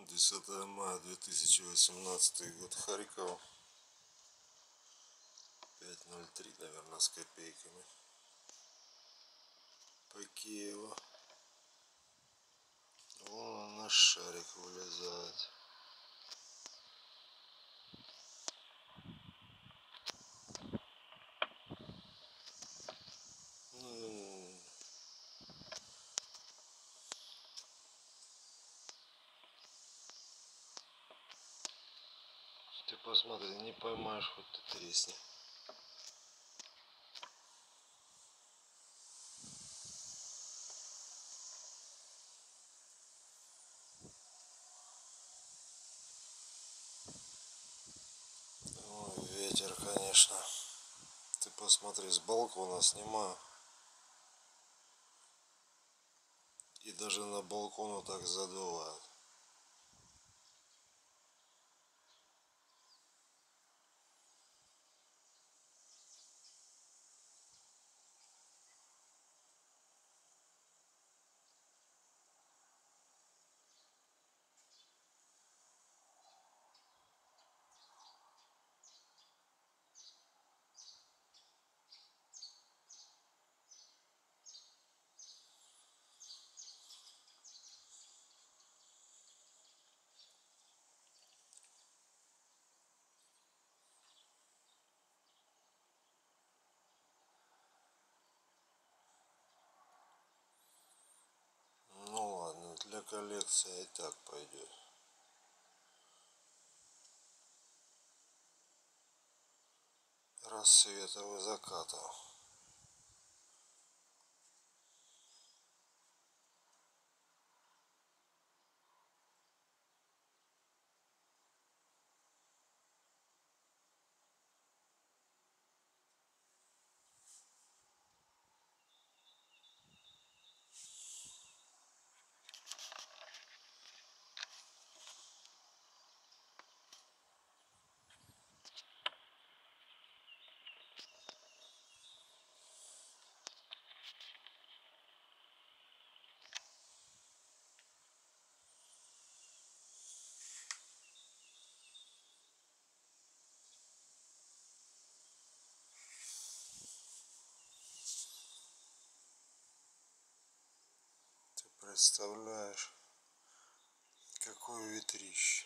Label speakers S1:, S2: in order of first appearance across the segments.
S1: 10 мая 2018 год, Харьков, 5:03, наверное, с копейками, по Киеву. Вон наш шарик вылезает. Ты посмотри, не поймаешь, хоть ты тресни. Ой, ветер, конечно. Ты посмотри, с балкона снимаю. И даже на балкон вот так задувает. Ну ладно, для коллекции и так пойдет. Рассветов и закатов. Ты представляешь, какое ветрище.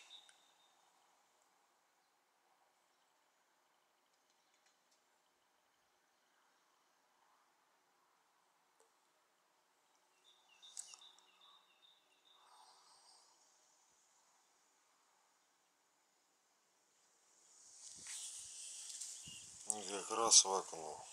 S1: И как раз в окно.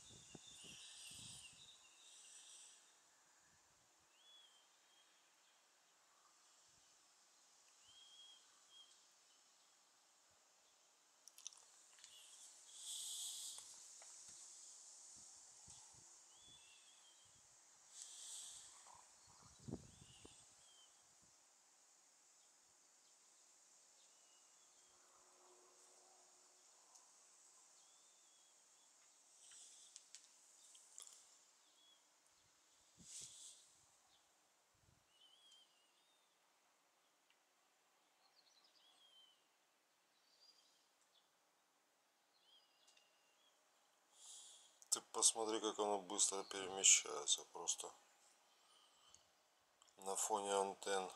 S1: Ты посмотри, как оно быстро перемещается просто на фоне антенн.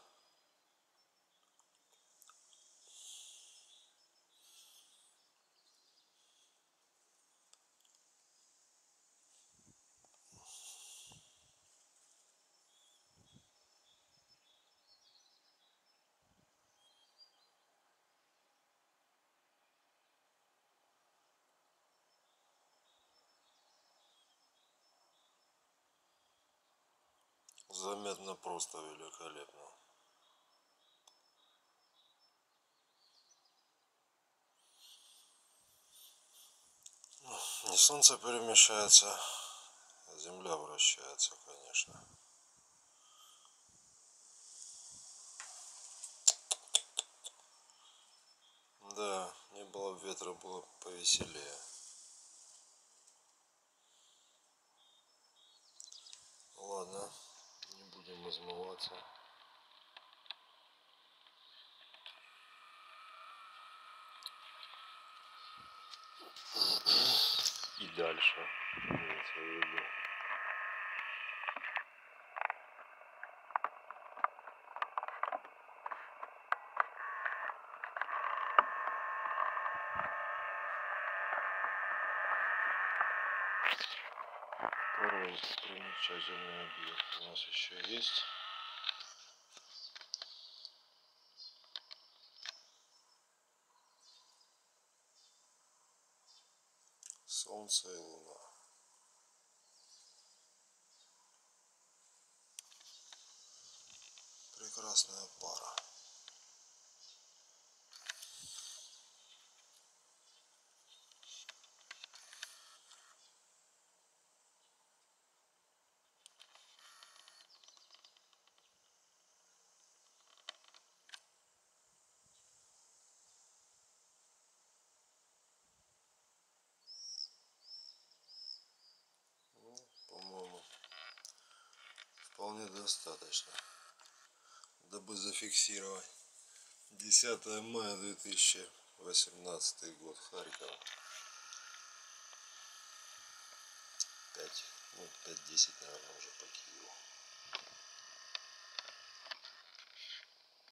S1: Заметно, просто великолепно. Не солнце перемещается, а земля вращается, конечно. Да, не было ветра, было повеселее. Ладно, не будем измываться. и дальше. Имеется в виду. Второй примечательный объект у нас еще есть. Солнце и Луна. Прекрасная пара. Ну, по-моему, вполне достаточно, дабы зафиксировать 10 мая 2018 год, Харьков. 5, ну 5-10, наверное, уже по Киеву.